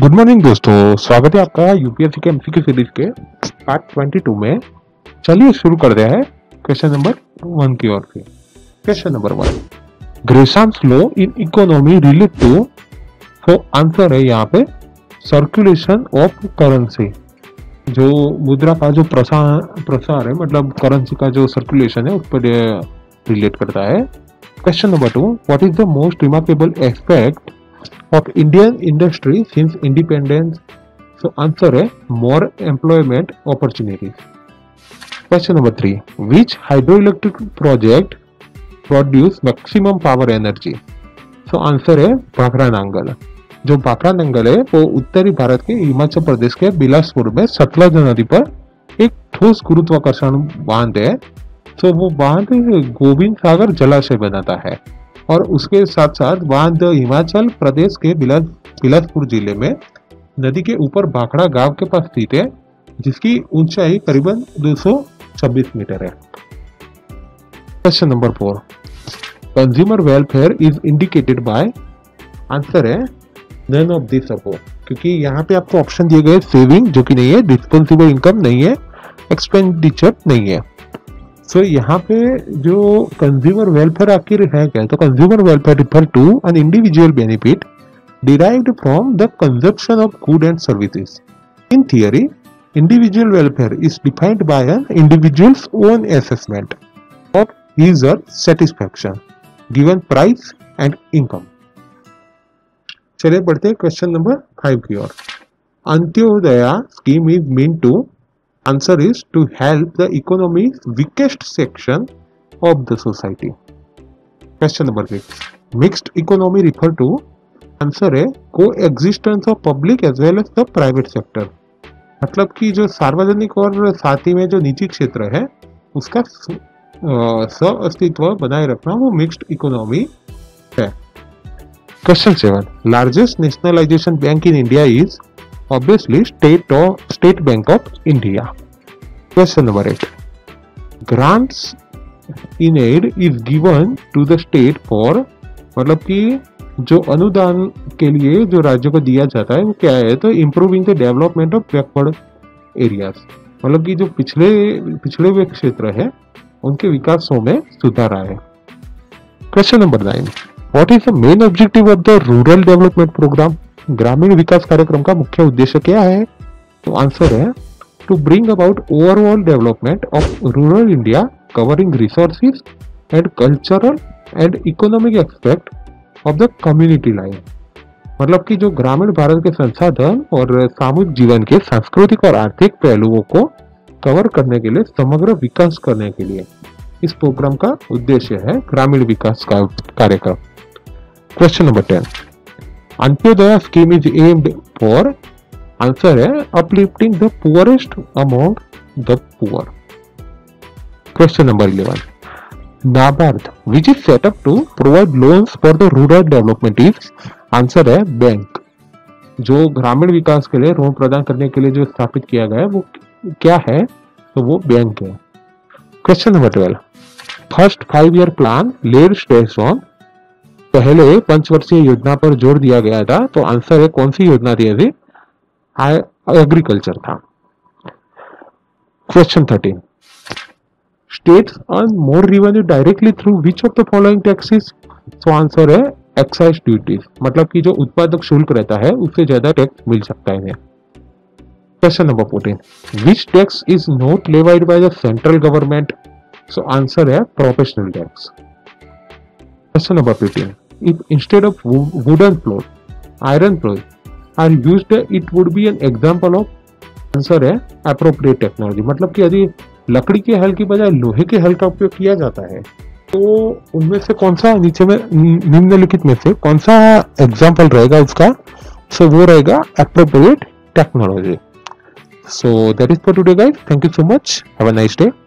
Good morning दोस्तों, स्वागत है आपका यूपीएससी के एमसीक्यू सीरीज के पार्ट 22 में। चलिए शुरू कर दिया है क्वेश्चन नंबर 1 की ओर से। Question number 1, Gresham's law in economy relate to. तो आंसर है यहाँ पे सर्कुलेशन ऑफ करेंसी। जो मुद्रा का जो प्रसार है, मतलब करेंसी का जो सर्कुलेशन है उस पर रिलेट करता है। Question number 2, what is the most remarkable aspect of Indian industry since independence? So answer है more employment opportunities. Question number 3, which hydroelectric project produce maximum power energy? So answer है भाखरा नांगल। जो भाखरा नांगल है वो उत्तरी भारत के हिमाचल प्रदेश के बिलासपुर में सतलज नदी पर एक ठोस गुरुत्वाकर्षण बांध है। तो वो बांध गोविंद सागर जलाशय बनाता है और उसके साथ साथ बांध हिमाचल प्रदेश के बिलासपुर जिले में नदी के ऊपर भाखड़ा गांव के पास स्थित है, जिसकी ऊंचाई करीबन 226 मीटर है। Question number 4, consumer welfare is indicated by. Answer है नन ऑफ दिस अबव, क्योंकि यहाँ पे आपको ऑप्शन दिए गए सेविंग जो कि नहीं है, डिस्पोजेबल इनकम नहीं है, एक्सपेंडिचर नहीं है। तो यहाँ पे जो कंज्यूमर वेलफेयर आखिर है क्या, तो consumer welfare refer to an individual benefit derived from the consumption of good and services. In theory individual welfare is defined by an individual's own assessment of his और satisfaction given price and income. चलिए बढ़ते हैं question number 5 की ओर। Antyodaya scheme is mean to. Answer is to help the economy's weakest section of the society. Question number 6, mixed economy refer to। Answer है coexistence of public as well as the private sector। मतलब कि जो सार्वजनिक और साथ ही में जो निजी क्षेत्र है उसका सह-अस्तित्व बनाए रखना वो मिक्स्ड इकोनॉमी है। Question 7, largest nationalization bank in India is obviously State Bank of India. Question number 8, grants in aid is given to the state for। मतलब कि जो अनुदान के लिए जो राज्यों को दिया जाता है वो क्या है, तो improving the development of backward areas. मतलब कि जो पिछड़े हुए क्षेत्र है उनके विकासों में सुधार आए। Question number 9, what is the main objective of the rural development program. ग्रामीण विकास कार्यक्रम का मुख्य उद्देश्य क्या है, तो आंसर है to bring about overall development of rural India covering resources and cultural and economic aspect of the community life. मतलब कि जो ग्रामीण भारत के संसाधन और सामूहिक जीवन के सांस्कृतिक और आर्थिक पहलुओं को कवर करने के लिए समग्र विकास करने के लिए इस प्रोग्राम का उद्देश्य है ग्रामीण विकास का कार्यक्रम। Question number 10, Antyodaya scheme is aimed for. Answer है uplifting the poorest among the poor. Question number 11, NABARD which is set up to provide loans for the rural development is. Answer है बैंक। जो ग्रामीण विकास के लिए ऋण प्रदान करने के लिए जो स्थापित किया गया है वो क्या है, तो वो बैंक है। Question number 12, first 5 year plan led stress on. पहले पंचवर्षीय योजना पर जोर दिया गया था, तो आंसर है कौन सी योजना थी, अभी एग्रीकल्चर था। Question 13, states earn more revenue directly through which of the following taxes. तो आंसर है एक्साइज ड्यूटीज। मतलब कि जो उत्पादक शुल्क रहता है उससे ज्यादा टैक्स मिल सकता है। Question number 14, which tax is not levied by the central government. So answer है professional tax. Question number 15, if instead of wooden floor, iron floor are used, it would be an example of। Answer है appropriate technology। मतलब कि यदि लकड़ी के हल की बजाय लोहे के हल का उपयोग किया जाता है तो उनमें से कौन सा नीचे में निम्नलिखित में से कौन सा एग्जाम्पल रहेगा उसका, सो वो रहेगा appropriate technology। So that is for today guys, thank you so much, have a nice day।